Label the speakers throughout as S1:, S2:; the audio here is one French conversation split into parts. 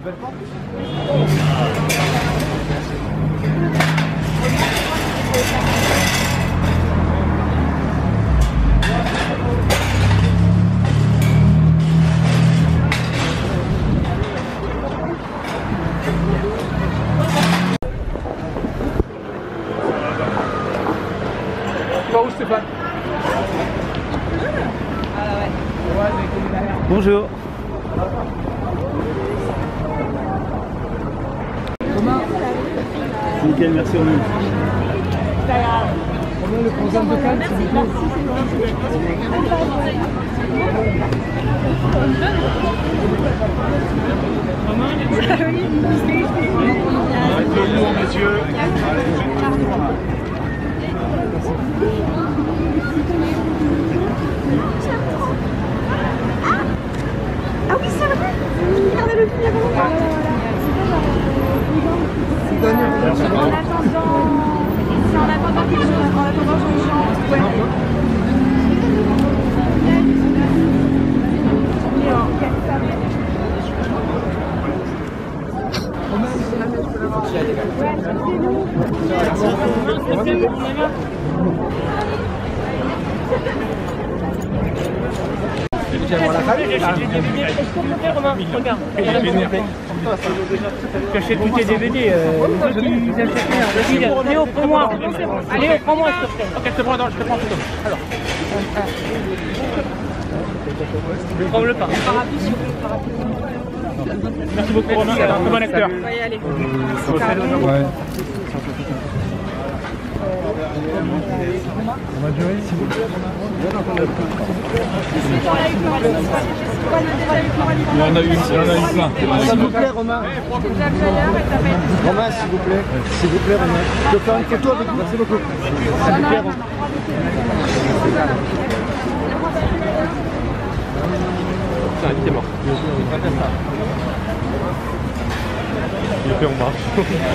S1: Où Stéphane?
S2: Bonjour.
S1: Thomas?
S2: Nickel, merci Romain.
S1: Combien le programme de Cannes, s'il vous plaît?
S3: Lourd, messieurs.
S4: Ah oui, c'est vrai. Regardez le film, il y a vraiment pas. En attendant quelque chose, en attendant je change.
S1: Tu vas voir la salle?
S5: Regarde, tu achètes tous tes DVD, Léo, prends-moi. Léo, prends-moi, s'il te plaît.
S3: Ok, je te prends, je te prends en photo. Alors.
S5: Prends-le pas.
S3: Merci beaucoup Romain, c'est un très bon acteur.
S5: On va y aller.
S1: Ouais. On va durer, s'il vous plaît.
S3: Il y en a eu plein.
S1: S'il vous plaît, Romain. Romain, s'il vous plaît. S'il vous plaît, Romain. Je peux faire une photo avec vous, merci beaucoup. S'il vous plaît, Romain.
S3: Tiens, il est mort. Il est fait en marche.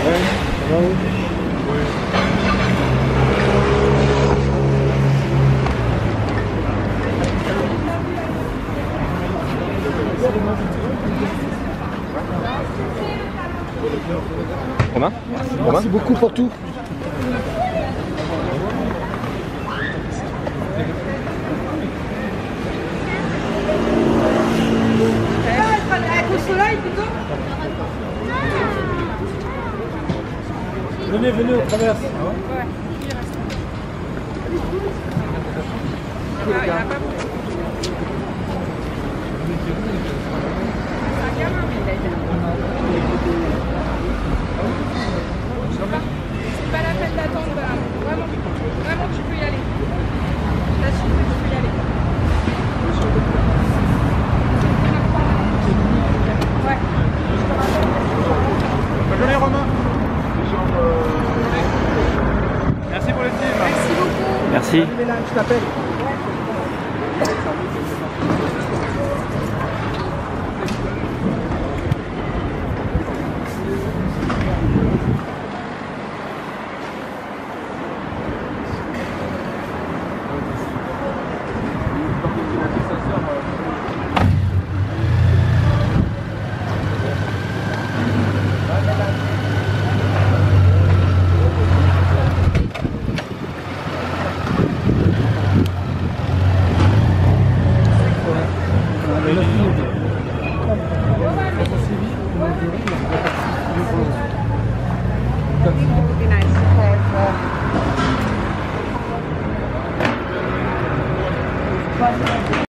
S3: Romain?
S1: Merci beaucoup pour tout.
S4: Avec le soleil plutôt.
S1: Venez, on traverse.
S4: C'est pas la peine d'attendre, vraiment, vraiment tu peux y aller. Là-dessus, tu peux y aller. Ouais.
S3: Bonne journée Romain. Merci pour le film.
S4: Merci beaucoup.
S2: Merci.
S1: Je t'appelle.
S4: Be nice.